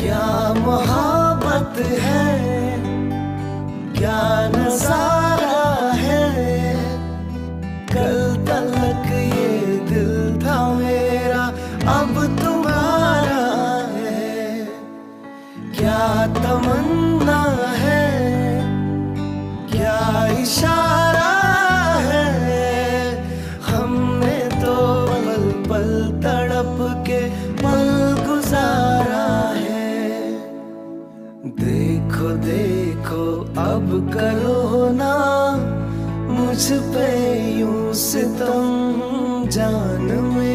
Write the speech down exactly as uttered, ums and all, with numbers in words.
क्या मोहब्बत है, क्या नजारा है। कल तक ये दिल था मेरा, अब तुम्हारा है। क्या तमन्ना है, क्या इशारा है। हमने तो पल पल तड़प के पल गुजारा है। देखो देखो अब करो ना मुझ पे यूं सितम, जान में